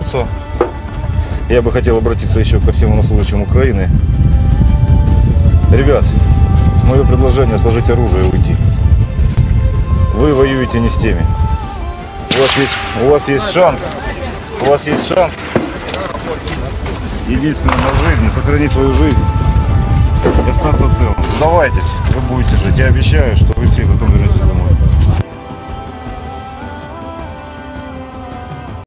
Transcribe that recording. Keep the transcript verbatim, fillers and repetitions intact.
Я бы хотел обратиться еще ко всем военнослужащим Украины. Ребят, мое предложение — сложить оружие и уйти. Вы воюете не с теми. У вас есть, у вас есть шанс. У вас есть шанс. Единственное на жизни — сохранить свою жизнь и остаться целым. Сдавайтесь, вы будете жить. Я обещаю, что вы все потом вернетесь домой.